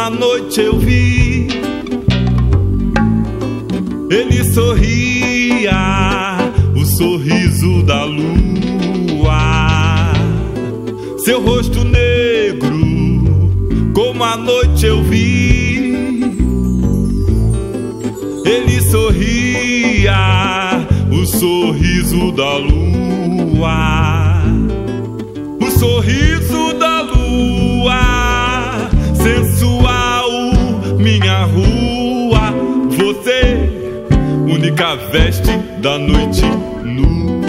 uma noite eu vi. Ele sorria, o sorriso da lua. Seu rosto negro, como a noite eu vi. Ele sorria, o sorriso da lua. O sorriso da lua, sensual, minha rua. Você, única veste da noite nua.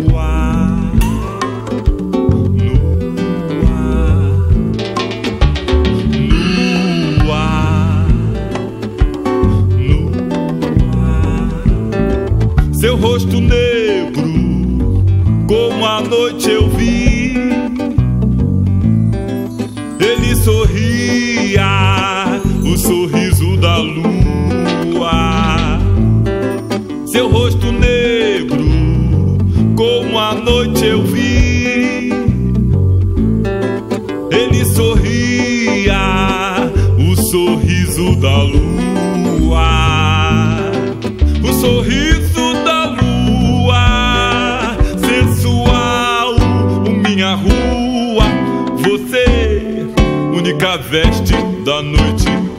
Seu rosto negro, como a noite eu vi. Ele sorria, o sorriso da lua. Seu rosto negro, como a noite eu vi. Ele sorria, o sorriso da lua. O sorriso da lua, sensual, minha rua. Você, única veste da noite